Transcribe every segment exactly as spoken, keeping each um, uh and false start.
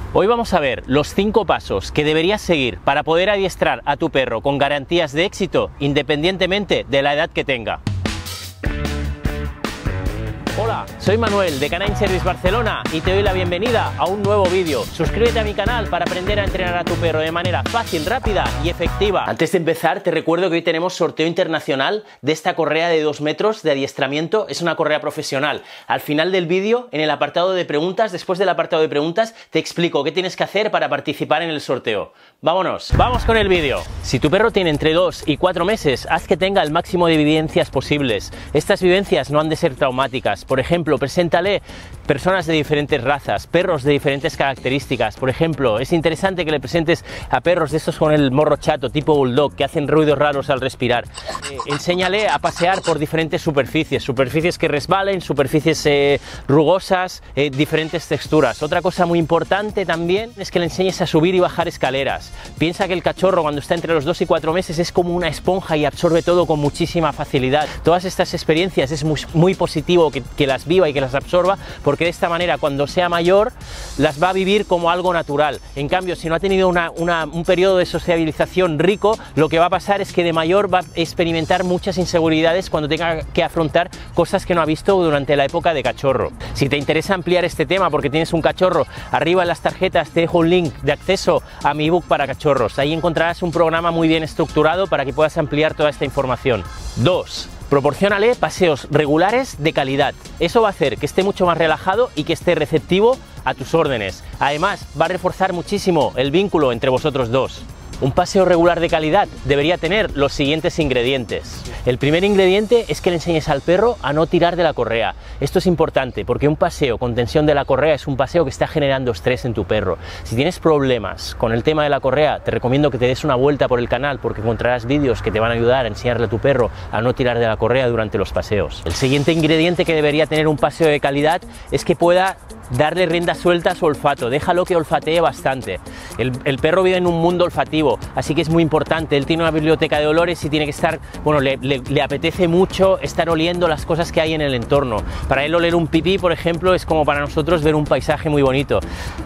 Hoy vamos a ver los cinco pasos que deberías seguir para poder adiestrar a tu perro con garantías de éxito independientemente de la edad que tenga. Hola, soy Manuel de Canine Service Barcelona y te doy la bienvenida a un nuevo vídeo. Suscríbete a mi canal para aprender a entrenar a tu perro de manera fácil, rápida y efectiva. Antes de empezar, te recuerdo que hoy tenemos sorteo internacional de esta correa de dos metros de adiestramiento. Es una correa profesional. Al final del vídeo, en el apartado de preguntas, después del apartado de preguntas, te explico qué tienes que hacer para participar en el sorteo. ¡Vámonos! ¡Vamos con el vídeo! Si tu perro tiene entre dos y cuatro meses, haz que tenga el máximo de vivencias posibles. Estas vivencias no han de ser traumáticas. Por ejemplo, preséntale personas de diferentes razas, perros de diferentes características. Por ejemplo, es interesante que le presentes a perros de estos con el morro chato, tipo bulldog, que hacen ruidos raros al respirar. Eh, enséñale a pasear por diferentes superficies, superficies que resbalen, superficies eh, rugosas, eh, diferentes texturas. Otra cosa muy importante también es que le enseñes a subir y bajar escaleras. Piensa que el cachorro cuando está entre los dos y cuatro meses es como una esponja y absorbe todo con muchísima facilidad. Todas estas experiencias es muy, muy positivo que, que las viva y que las absorba, porque de esta manera cuando sea mayor las va a vivir como algo natural. En cambio, si no ha tenido una, una, un periodo de sociabilización rico, lo que va a pasar es que de mayor va a experimentar muchas inseguridades cuando tenga que afrontar cosas que no ha visto durante la época de cachorro. Si te interesa ampliar este tema porque tienes un cachorro, arriba en las tarjetas te dejo un link de acceso a mi ebook para cachorros. Ahí encontrarás un programa muy bien estructurado para que puedas ampliar toda esta información. dos. Proporciónale paseos regulares de calidad. Eso va a hacer que esté mucho más relajado y que esté receptivo a tus órdenes. Además, va a reforzar muchísimo el vínculo entre vosotros dos. Un paseo regular de calidad debería tener los siguientes ingredientes. El primer ingrediente es que le enseñes al perro a no tirar de la correa. Esto es importante porque un paseo con tensión de la correa es un paseo que está generando estrés en tu perro. Si tienes problemas con el tema de la correa, te recomiendo que te des una vuelta por el canal porque encontrarás vídeos que te van a ayudar a enseñarle a tu perro a no tirar de la correa durante los paseos. El siguiente ingrediente que debería tener un paseo de calidad es que pueda darle rienda suelta a su olfato. Déjalo que olfatee bastante. El, el perro vive en un mundo olfativo, así que es muy importante. Él tiene una biblioteca de olores y tiene que estar, bueno, le, le, le apetece mucho estar oliendo las cosas que hay en el entorno. Para él oler un pipí, por ejemplo, es como para nosotros ver un paisaje muy bonito.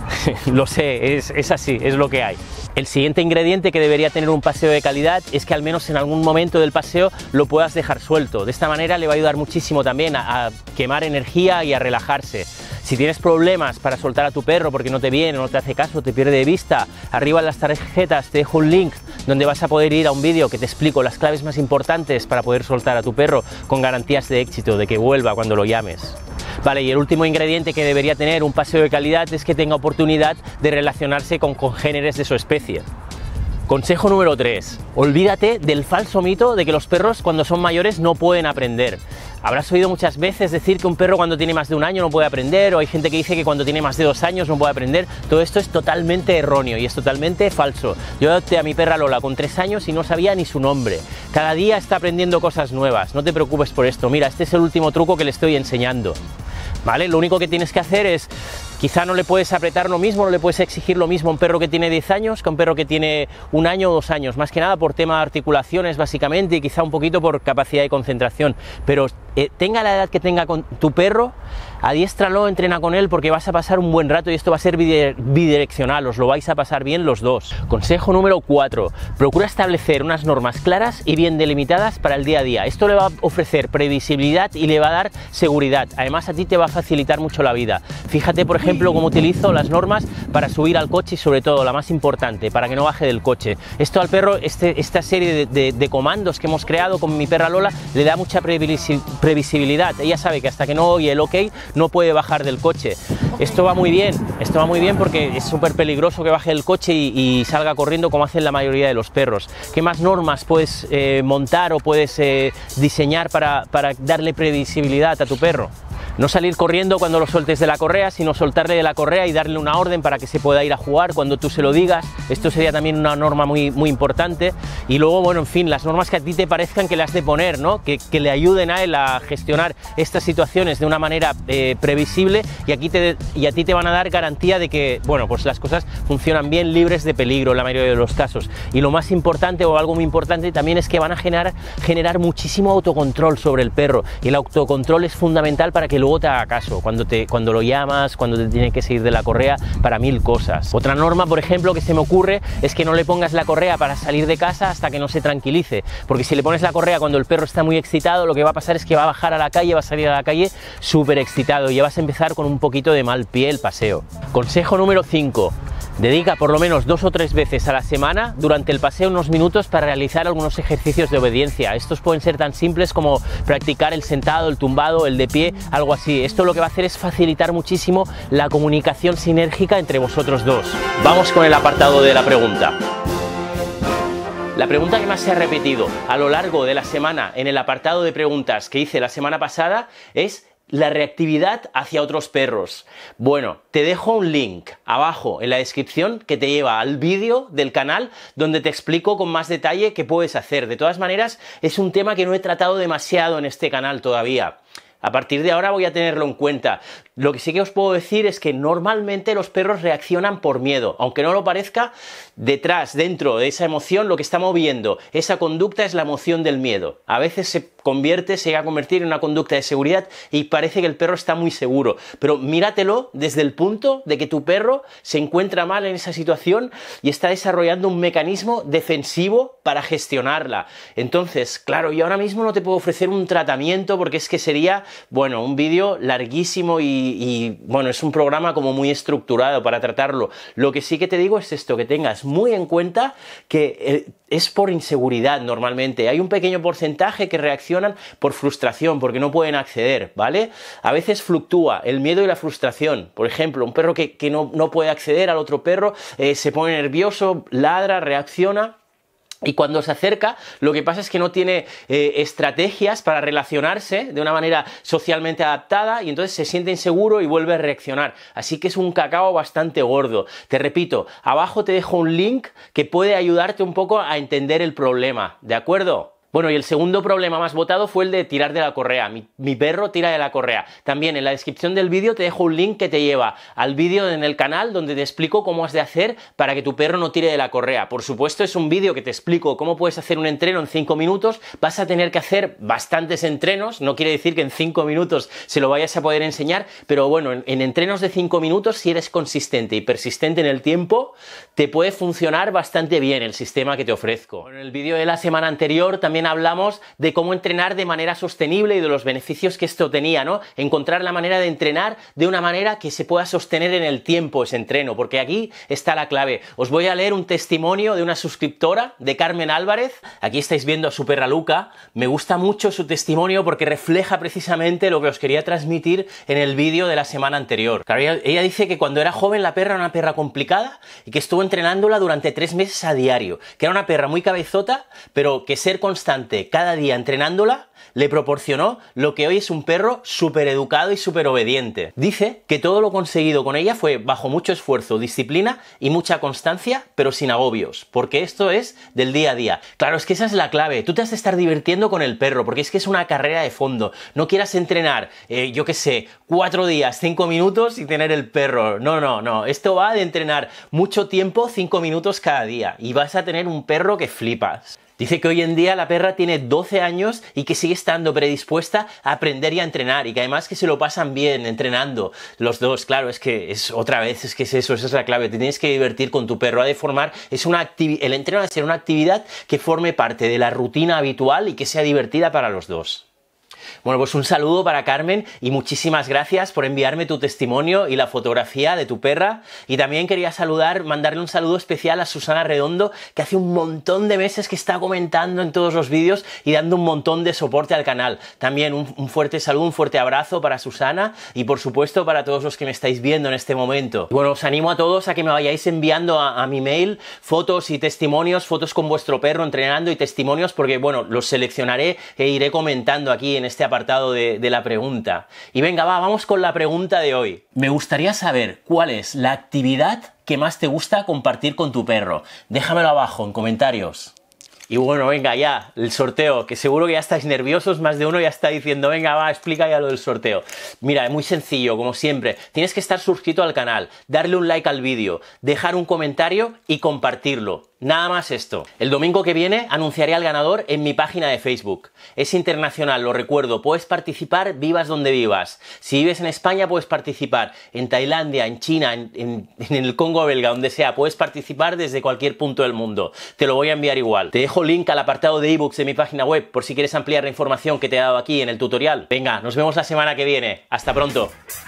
Lo sé, es, es así, es lo que hay. El siguiente ingrediente que debería tener un paseo de calidad es que al menos en algún momento del paseo lo puedas dejar suelto. De esta manera le va a ayudar muchísimo también a, a quemar energía y a relajarse. Si tienes problemas para soltar a tu perro porque no te viene, no te hace caso, te pierde de vista, arriba en las tarjetas te dejo un link donde vas a poder ir a un vídeo que te explico las claves más importantes para poder soltar a tu perro con garantías de éxito, de que vuelva cuando lo llames. Vale, y el último ingrediente que debería tener un paseo de calidad es que tenga oportunidad de relacionarse con congéneres de su especie. Consejo número tres. Olvídate del falso mito de que los perros cuando son mayores no pueden aprender. Habrás oído muchas veces decir que un perro cuando tiene más de un año no puede aprender, o hay gente que dice que cuando tiene más de dos años no puede aprender. Todo esto es totalmente erróneo y es totalmente falso. Yo adopté a mi perra Lola con tres años y no sabía ni su nombre. Cada día está aprendiendo cosas nuevas, no te preocupes por esto. Mira, este es el último truco que le estoy enseñando. ¿Vale? Lo único que tienes que hacer es, quizá no le puedes apretar lo mismo, no le puedes exigir lo mismo a un perro que tiene diez años que a un perro que tiene un año o dos años, más que nada por tema de articulaciones básicamente y quizá un poquito por capacidad de concentración, pero eh, tenga la edad que tenga con tu perro, adiéstralo, entrena con él porque vas a pasar un buen rato y esto va a ser bidireccional, os lo vais a pasar bien los dos. Consejo número cuatro, procura establecer unas normas claras y bien delimitadas para el día a día. Esto le va a ofrecer previsibilidad y le va a dar seguridad, además a ti te va a facilitar mucho la vida. Fíjate por ejemplo cómo utilizo las normas para subir al coche y sobre todo la más importante, para que no baje del coche. Esto al perro, este, esta serie de, de, de comandos que hemos creado con mi perra Lola le da mucha previsibilidad. Ella sabe que hasta que no oye el ok no puede bajar del coche. Esto va muy bien, esto va muy bien porque es súper peligroso que baje del coche y, y salga corriendo como hacen la mayoría de los perros. ¿Qué más normas puedes eh, montar o puedes eh, diseñar para, para darle previsibilidad a tu perro? No salir corriendo cuando lo sueltes de la correa, sino soltarle de la correa y darle una orden para que se pueda ir a jugar cuando tú se lo digas. Esto sería también una norma muy, muy importante. Y luego, bueno, en fin, las normas que a ti te parezcan que le has de poner, ¿no? Que, que le ayuden a él a gestionar estas situaciones de una manera eh, previsible y, aquí te, y a ti te van a dar garantía de que, bueno, pues las cosas funcionan bien, libres de peligro en la mayoría de los casos. Y lo más importante, o algo muy importante también, es que van a generar, generar muchísimo autocontrol sobre el perro. Y el autocontrol es fundamental para que luego luego te haga caso, cuando, te, cuando lo llamas, cuando te tiene que seguir de la correa, para mil cosas. Otra norma, por ejemplo, que se me ocurre es que no le pongas la correa para salir de casa hasta que no se tranquilice, porque si le pones la correa cuando el perro está muy excitado, lo que va a pasar es que va a bajar a la calle, va a salir a la calle súper excitado y ya vas a empezar con un poquito de mal pie el paseo. Consejo número cinco. Dedica por lo menos dos o tres veces a la semana durante el paseo unos minutos para realizar algunos ejercicios de obediencia. Estos pueden ser tan simples como practicar el sentado, el tumbado, el de pie, algo así. Esto lo que va a hacer es facilitar muchísimo la comunicación sinérgica entre vosotros dos. Vamos con el apartado de la pregunta. La pregunta que más se ha repetido a lo largo de la semana en el apartado de preguntas que hice la semana pasada es la reactividad hacia otros perros. Bueno, te dejo un link abajo en la descripción que te lleva al vídeo del canal donde te explico con más detalle qué puedes hacer. De todas maneras, es un tema que no he tratado demasiado en este canal todavía. A partir de ahora voy a tenerlo en cuenta. Lo que sí que os puedo decir es que normalmente los perros reaccionan por miedo. Aunque no lo parezca, detrás, dentro de esa emoción, lo que está moviendo esa conducta es la emoción del miedo. A veces se convierte, se llega a convertir en una conducta de seguridad y parece que el perro está muy seguro. Pero míratelo desde el punto de que tu perro se encuentra mal en esa situación y está desarrollando un mecanismo defensivo para gestionarla. Entonces, claro, yo ahora mismo no te puedo ofrecer un tratamiento porque es que sería, bueno, un vídeo larguísimo y, y, bueno, es un programa como muy estructurado para tratarlo. Lo que sí que te digo es esto, que tengas muy en cuenta que eh, es por inseguridad normalmente. Hay un pequeño porcentaje que reaccionan por frustración, porque no pueden acceder, ¿vale? A veces fluctúa el miedo y la frustración. Por ejemplo, un perro que, que no, no puede acceder al otro perro, eh, se pone nervioso, ladra, reacciona. Y cuando se acerca, lo que pasa es que no tiene eh, estrategias para relacionarse de una manera socialmente adaptada y entonces se siente inseguro y vuelve a reaccionar. Así que es un cacao bastante gordo. Te repito, abajo te dejo un link que puede ayudarte un poco a entender el problema, ¿de acuerdo? Bueno, y el segundo problema más votado fue el de tirar de la correa. Mi, mi perro tira de la correa. También en la descripción del vídeo te dejo un link que te lleva al vídeo en el canal donde te explico cómo has de hacer para que tu perro no tire de la correa. Por supuesto, es un vídeo que te explico cómo puedes hacer un entreno en cinco minutos. Vas a tener que hacer bastantes entrenos. No quiere decir que en cinco minutos se lo vayas a poder enseñar, pero bueno, en, en entrenos de cinco minutos, si eres consistente y persistente en el tiempo, te puede funcionar bastante bien el sistema que te ofrezco. En el vídeo de la semana anterior también hablamos de cómo entrenar de manera sostenible y de los beneficios que esto tenía, ¿no? Encontrar la manera de entrenar de una manera que se pueda sostener en el tiempo ese entreno, porque aquí está la clave. Os voy a leer un testimonio de una suscriptora, de Carmen Álvarez. Aquí estáis viendo a su perra Luca. Me gusta mucho su testimonio porque refleja precisamente lo que os quería transmitir en el vídeo de la semana anterior. Claro, ella, ella dice que cuando era joven la perra era una perra complicada y que estuvo entrenándola durante tres meses a diario, que era una perra muy cabezota, pero que ser constante cada día entrenándola le proporcionó lo que hoy es un perro súper educado y súper obediente. Dice que todo lo conseguido con ella fue bajo mucho esfuerzo, disciplina y mucha constancia, pero sin agobios, porque esto es del día a día. Claro, es que esa es la clave. Tú te has de estar divirtiendo con el perro, porque es que es una carrera de fondo. No quieras entrenar, eh, yo qué sé, cuatro días, cinco minutos y tener el perro. No, no, no. Esto va de entrenar mucho tiempo, cinco minutos cada día, y vas a tener un perro que flipas. Dice que hoy en día la perra tiene doce años y que sigue estando predispuesta a aprender y a entrenar, y que además que se lo pasan bien entrenando los dos. Claro, es que es otra vez, es que es eso, esa es la clave. Te tienes que divertir con tu perro, ha de formar, es una actividad, el entreno ha de ser una actividad que forme parte de la rutina habitual y que sea divertida para los dos. Bueno, pues un saludo para Carmen y muchísimas gracias por enviarme tu testimonio y la fotografía de tu perra. Y también quería saludar, mandarle un saludo especial a Susana Redondo, que hace un montón de meses que está comentando en todos los vídeos y dando un montón de soporte al canal. También un, un fuerte saludo, un fuerte abrazo para Susana y por supuesto para todos los que me estáis viendo en este momento. Bueno, os animo a todos a que me vayáis enviando a, a mi mail fotos y testimonios, fotos con vuestro perro entrenando y testimonios, porque bueno, los seleccionaré e iré comentando aquí en este apartado de, de la pregunta. Y venga, va, vamos con la pregunta de hoy. Me gustaría saber cuál es la actividad que más te gusta compartir con tu perro. Déjamelo abajo en comentarios. Y bueno, venga ya, el sorteo, que seguro que ya estáis nerviosos, más de uno ya está diciendo, venga va, explica ya lo del sorteo. Mira, es muy sencillo, como siempre, tienes que estar suscrito al canal, darle un like al vídeo, dejar un comentario y compartirlo. Nada más esto. El domingo que viene anunciaré al ganador en mi página de Facebook. Es internacional, lo recuerdo. Puedes participar vivas donde vivas. Si vives en España puedes participar. En Tailandia, en China, en, en, en el Congo belga, donde sea. Puedes participar desde cualquier punto del mundo. Te lo voy a enviar igual. Te dejo link al apartado de ebooks de mi página web por si quieres ampliar la información que te he dado aquí en el tutorial. Venga, nos vemos la semana que viene. Hasta pronto.